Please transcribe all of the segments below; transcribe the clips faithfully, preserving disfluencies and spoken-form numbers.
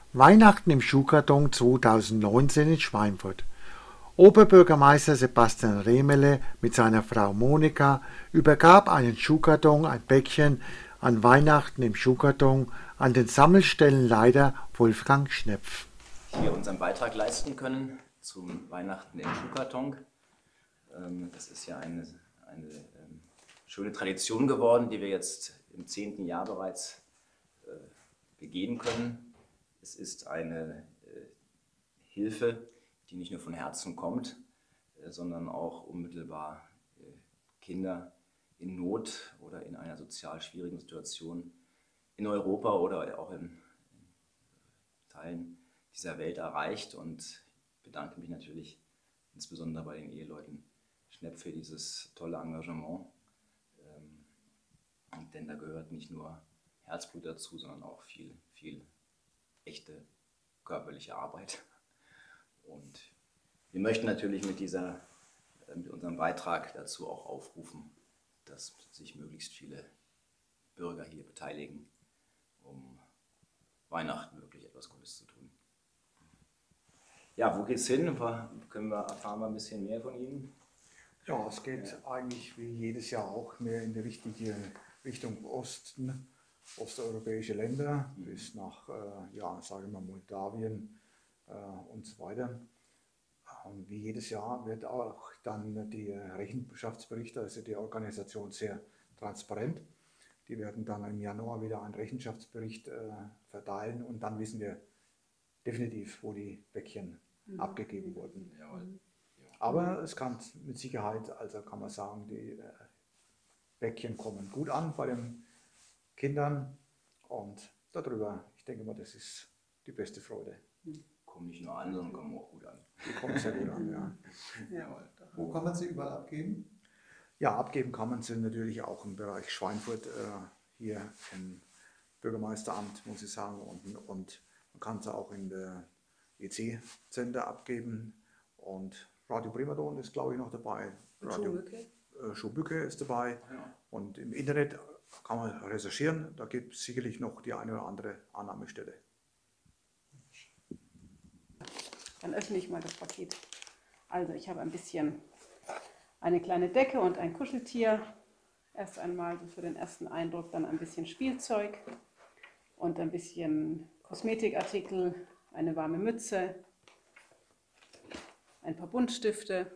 Weihnachten im Schuhkarton zweitausendneunzehn in Schweinfurt. Oberbürgermeister Sebastian Remele mit seiner Frau Monika übergab einen Schuhkarton, ein Päckchen an Weihnachten im Schuhkarton an den Sammelstellenleiter Wolfgang Schnepf. Hier unseren Beitrag leisten können zum Weihnachten im Schuhkarton. Das ist ja eine, eine schöne Tradition geworden, die wir jetzt im zehnten Jahr bereits begehen können. Es ist eine Hilfe, die nicht nur von Herzen kommt, sondern auch unmittelbar Kinder in Not oder in einer sozial schwierigen Situation in Europa oder auch in Teilen dieser Welt erreicht. Und ich bedanke mich natürlich insbesondere bei den Eheleuten Schnepf für dieses tolle Engagement. Ähm, denn da gehört nicht nur Herzblut dazu, sondern auch viel, viel echte körperliche Arbeit. Und wir möchten natürlich mit, dieser, mit unserem Beitrag dazu auch aufrufen, dass sich möglichst viele Bürger hier beteiligen, um Weihnachten wirklich etwas Gutes zu tun. Ja, wo geht's hin? Können wir, erfahren wir ein bisschen mehr von Ihnen? Ja, es geht ja. eigentlich wie jedes Jahr auch mehr in die richtige Richtung Osten, osteuropäische Länder, mhm. bis nach, äh, ja, sagen wir mal Moldawien äh, und so weiter. Und wie jedes Jahr wird auch dann die Rechenschaftsberichte, also die Organisation sehr transparent. Die werden dann im Januar wieder einen Rechenschaftsbericht äh, verteilen und dann wissen wir definitiv, wo die Päckchen mhm. abgegeben wurden. Mhm. Aber es kann mit Sicherheit, also kann man sagen, die äh, Päckchen kommen gut an bei den Kindern und darüber, ich denke mal, das ist die beste Freude. Kommen nicht nur an, sondern kommen auch gut an. Die kommen sehr gut an, ja. Ja. Wo kann man sie überall abgeben? Ja, abgeben kann man sie natürlich auch im Bereich Schweinfurt, äh, hier im Bürgermeisteramt, muss ich sagen, und, und man kann sie auch in der E C-Center abgeben und Radio Primadon ist, glaube ich, noch dabei. Radio Schuhbücke. Äh, Schuhbücke ist dabei. Ja. Und im Internet kann man recherchieren, da gibt es sicherlich noch die eine oder andere Annahmestelle. Dann öffne ich mal das Paket. Also ich habe ein bisschen eine kleine Decke und ein Kuscheltier. Erst einmal so für den ersten Eindruck, dann ein bisschen Spielzeug und ein bisschen Kosmetikartikel, eine warme Mütze, ein paar Buntstifte,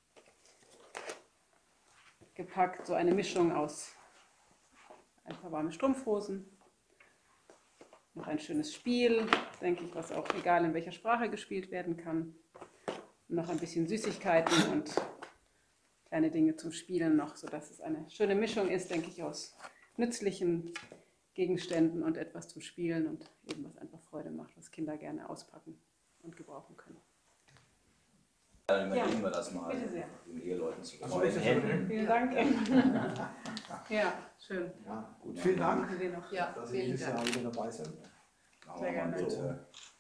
gepackt so eine Mischung aus ein paar warme Strumpfhosen, noch ein schönes Spiel, denke ich, was auch egal in welcher Sprache gespielt werden kann. Und noch ein bisschen Süßigkeiten und kleine Dinge zum Spielen noch, sodass es eine schöne Mischung ist, denke ich, aus nützlichen Gegenständen und etwas zum Spielen und eben was einfach Freude macht, was Kinder gerne auspacken und gebrauchen können. Dann überlegen ja, wir das mal, den Eheleuten zu freuen. Vielen Dank. Ja, schön. Ja, gut, vielen Dank, noch. Ja, dass Sie dieses Jahr wieder dabei sind. Sehr gerne.